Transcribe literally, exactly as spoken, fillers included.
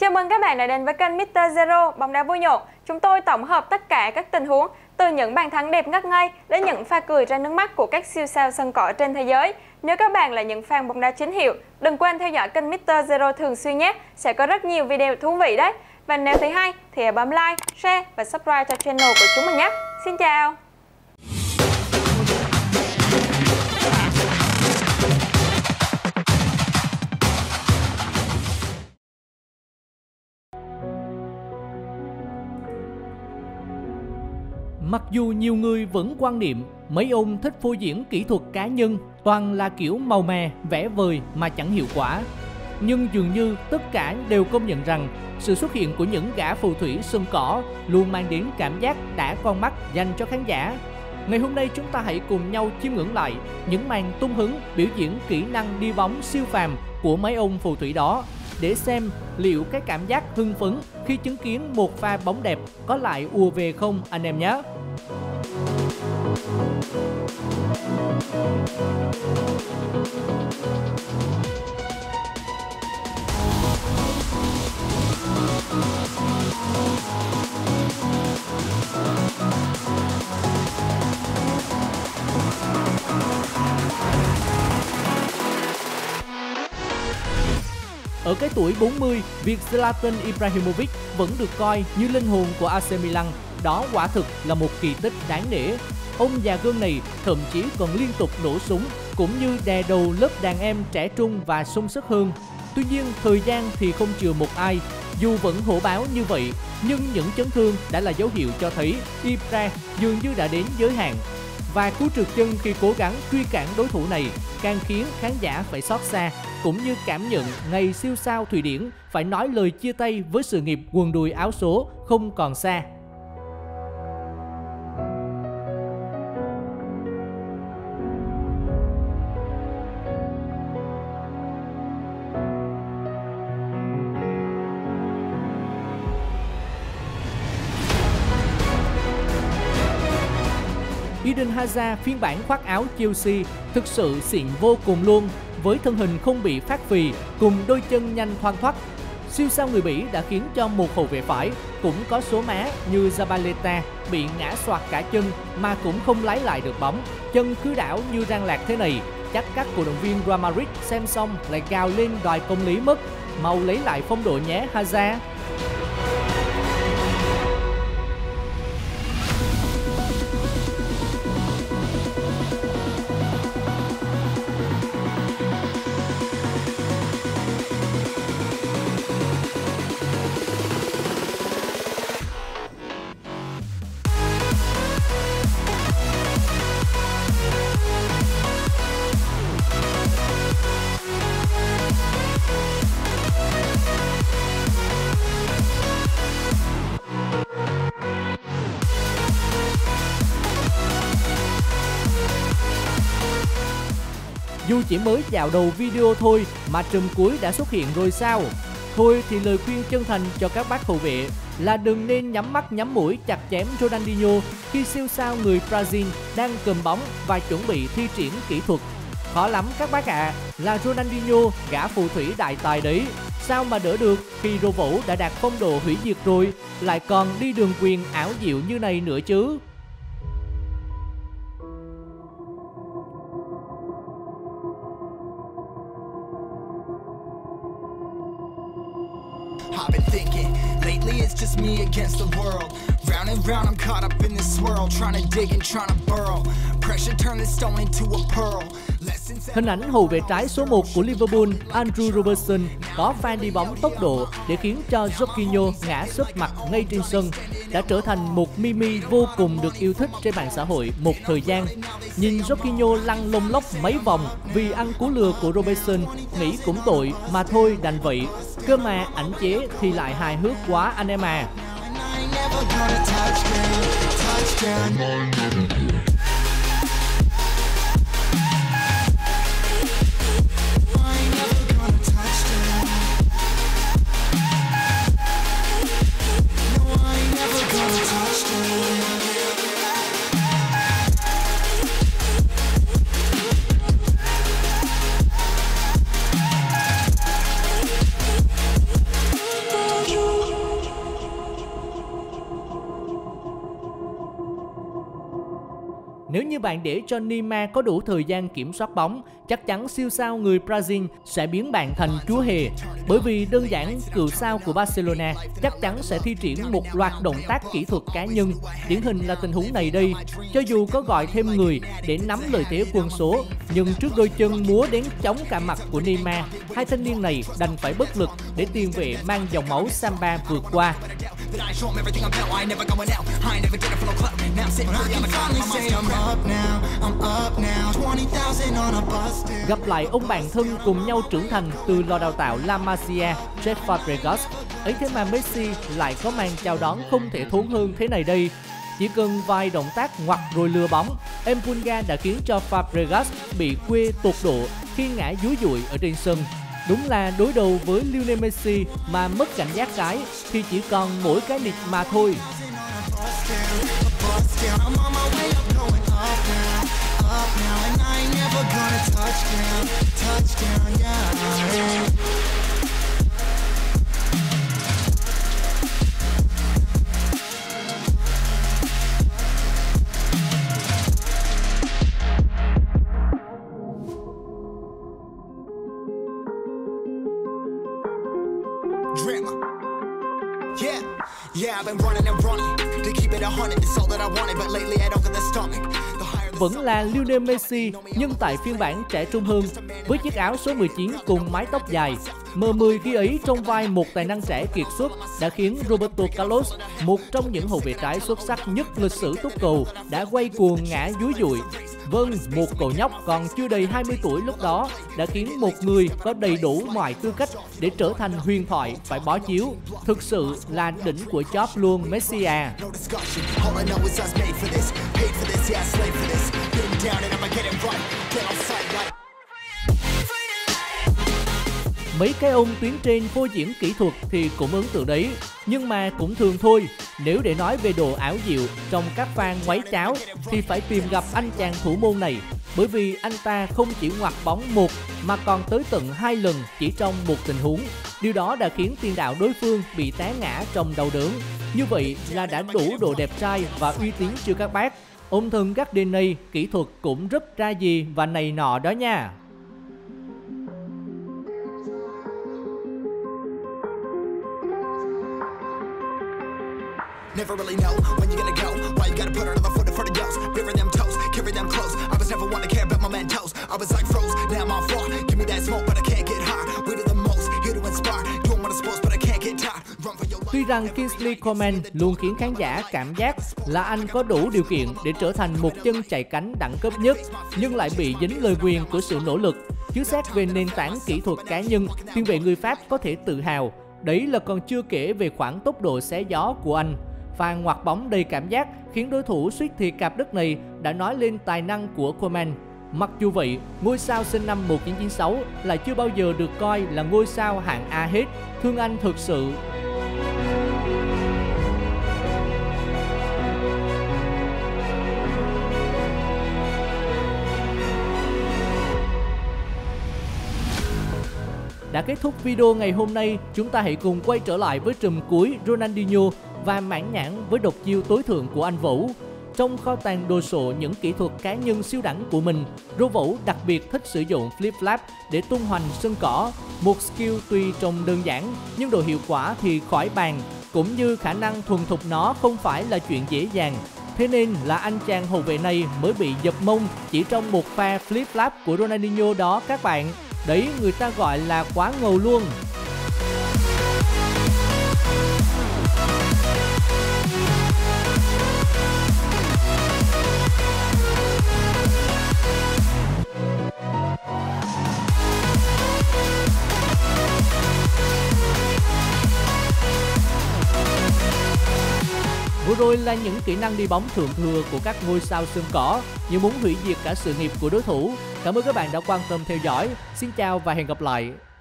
Chào mừng các bạn đã đến với kênh mít tơ Zero bóng đá vui nhộn. Chúng tôi tổng hợp tất cả các tình huống từ những bàn thắng đẹp ngất ngây đến những pha cười ra nước mắt của các siêu sao sân cỏ trên thế giới. Nếu các bạn là những fan bóng đá chính hiệu, đừng quên theo dõi kênh mít tơ Zero thường xuyên nhé. Sẽ có rất nhiều video thú vị đấy. Và nếu thấy hay thì hãy bấm like, share và subscribe cho channel của chúng mình nhé. Xin chào. Mặc dù nhiều người vẫn quan niệm mấy ông thích phô diễn kỹ thuật cá nhân toàn là kiểu màu mè, vẽ vời mà chẳng hiệu quả, nhưng dường như tất cả đều công nhận rằng sự xuất hiện của những gã phù thủy sân cỏ luôn mang đến cảm giác đã con mắt dành cho khán giả. Ngày hôm nay chúng ta hãy cùng nhau chiêm ngưỡng lại những màn tung hứng biểu diễn kỹ năng đi bóng siêu phàm của mấy ông phù thủy đó, để xem liệu cái cảm giác hưng phấn khi chứng kiến một pha bóng đẹp có lại ùa về không anh em nhé. Ở cái tuổi bốn mươi, việc Zlatan Ibrahimovic vẫn được coi như linh hồn của a xê Milan, đó quả thực là một kỳ tích đáng nể. Ông già gân này thậm chí còn liên tục nổ súng, cũng như đè đầu lớp đàn em trẻ trung và sung sức hơn. Tuy nhiên, thời gian thì không chừa một ai. Dù vẫn hổ báo như vậy, nhưng những chấn thương đã là dấu hiệu cho thấy Ibra dường như đã đến giới hạn. Và cú trượt chân khi cố gắng truy cản đối thủ này càng khiến khán giả phải xót xa, cũng như cảm nhận ngày siêu sao Thụy Điển phải nói lời chia tay với sự nghiệp quần đùi áo số không còn xa. Eden Hazard phiên bản khoác áo Chelsea thực sự xịn vô cùng luôn, với thân hình không bị phát phì cùng đôi chân nhanh thoăn thoắt. Siêu sao người Bỉ đã khiến cho một hậu vệ phải cũng có số má như Zabaleta bị ngã xoạc cả chân mà cũng không lấy lại được bóng. Chân cứ đảo như rang lạc thế này, chắc các cổ động viên Real Madrid xem xong lại gào lên đòi công lý mất. Mau lấy lại phong độ nhé Hazard. Dù chỉ mới vào đầu video thôi mà trùm cuối đã xuất hiện rồi sao? Thôi thì lời khuyên chân thành cho các bác hậu vệ là đừng nên nhắm mắt nhắm mũi chặt chém Ronaldinho khi siêu sao người Brazil đang cầm bóng và chuẩn bị thi triển kỹ thuật. Khó lắm các bác ạ, à, là Ronaldinho gã phù thủy đại tài đấy. Sao mà đỡ được khi rô vỗ đã đạt phong độ hủy diệt rồi, lại còn đi đường quyền ảo diệu như này nữa chứ. I've been thinking, lately it's just me against the world. Round and round I'm caught up in this swirl, trying to dig and trying to burrow. Pressure turn this stone into a pearl. Hình ảnh hậu vệ trái số một của Liverpool, Andrew Robertson, có pha đi bóng tốc độ để khiến cho Jorginho ngã sấp mặt ngay trên sân, đã trở thành một meme vô cùng được yêu thích trên mạng xã hội một thời gian. Nhìn Jorginho lăn lông lốc mấy vòng vì ăn cú lừa của Robertson, nghĩ cũng tội mà thôi đành vậy. Cơ mà ảnh chế thì lại hài hước quá anh em à. Nếu như bạn để cho Neymar có đủ thời gian kiểm soát bóng, chắc chắn siêu sao người Brazil sẽ biến bạn thành chúa hề. Bởi vì đơn giản, cựu sao của Barcelona chắc chắn sẽ thi triển một loạt động tác kỹ thuật cá nhân. Điển hình là tình huống này đây. Cho dù có gọi thêm người để nắm lợi thế quân số, nhưng trước đôi chân múa đến chống cả mặt của Neymar, hai thanh niên này đành phải bất lực để tiền vệ mang dòng máu Samba vượt qua. Gặp lại ông bạn thân cùng nhau trưởng thành từ lò đào tạo La Masia, Cesc Fabregas, ấy thế mà Messi lại có màn chào đón không thể thốn hơn thế này đây. Chỉ cần vài động tác ngoặt rồi lừa bóng, Empunga đã khiến cho Fabregas bị quê tột độ khi ngã dúi dụi ở trên sân. Đúng là đối đầu với Lionel Messi mà mất cảnh giác cái thì chỉ còn mỗi cái nịt mà thôi. Yeah, yeah, I've been running and running to keep it a hundred. It's all that I wanted, but lately I don't get the stomach. Vẫn là Lionel Messi, nhưng tại phiên bản trẻ trung hơn, với chiếc áo số mười chín cùng mái tóc dài. M mười khi ấy trong vai một tài năng trẻ kiệt xuất đã khiến Roberto Carlos, một trong những hậu vệ trái xuất sắc nhất lịch sử túc cầu, đã quay cuồng ngã dúi dụi. Vâng, một cậu nhóc còn chưa đầy hai mươi tuổi lúc đó đã khiến một người có đầy đủ mọi tư cách để trở thành huyền thoại phải bó chiếu. Thực sự là đỉnh của chóp luôn Messi à. Mấy cái ông tuyến trên phô diễn kỹ thuật thì cũng ấn tượng đấy, nhưng mà cũng thường thôi. Nếu để nói về độ ảo diệu trong các pha ngoáy cháo thì phải tìm gặp anh chàng thủ môn này, bởi vì anh ta không chỉ ngoặt bóng một mà còn tới tận hai lần chỉ trong một tình huống. Điều đó đã khiến tiền đạo đối phương bị té ngã trong đau đớn. Như vậy là đã đủ độ đẹp trai và uy tín chưa các bác? Ông thần Gardner kỹ thuật cũng rất ra gì và này nọ đó nha. Never really know when you're gonna go. Why you gotta put another foot in front of yours? Bury them toes, carry them close. I was never one to care about my mentos. I was like froze, now I'm on floor. Give me that smoke, but I can't get high. We do the most, here to inspire. Doing what I'm supposed, but I can't get tired. Run for your life. Tuy rằng Kingsley Coman luôn khiến khán giả cảm giác là anh có đủ điều kiện để trở thành một chân chạy cánh đẳng cấp nhất, nhưng lại bị dính lời nguyền của sự nỗ lực. Chứ xét về nền tảng kỹ thuật cá nhân, tiền vệ người Pháp có thể tự hào. Đấy là còn chưa kể về khoảng tốc độ xé gió của anh. Pha ngoặt bóng đầy cảm giác khiến đối thủ suýt thì cạp đất này đã nói lên tài năng của Coman. Mặc dù vậy, ngôi sao sinh năm một nghìn chín trăm chín mươi sáu lại chưa bao giờ được coi là ngôi sao hạng A hết. Thương anh thực sự. Đã kết thúc video ngày hôm nay, chúng ta hãy cùng quay trở lại với trùm cuối Ronaldinho và mãn nhãn với độc chiêu tối thượng của anh Vũ. Trong kho tàng đồ sộ những kỹ thuật cá nhân siêu đẳng của mình, Rô Vũ đặc biệt thích sử dụng flip-flap để tung hoành sân cỏ. Một skill tuy trông đơn giản, nhưng độ hiệu quả thì khỏi bàn, cũng như khả năng thuần thục nó không phải là chuyện dễ dàng. Thế nên là anh chàng hậu vệ này mới bị dập mông chỉ trong một pha flip-flap của Ronaldinho đó các bạn. Đấy người ta gọi là quá ngầu luôn. Vừa rồi là những kỹ năng đi bóng thượng thừa của các ngôi sao sân cỏ như muốn hủy diệt cả sự nghiệp của đối thủ. Cảm ơn các bạn đã quan tâm theo dõi. Xin chào và hẹn gặp lại.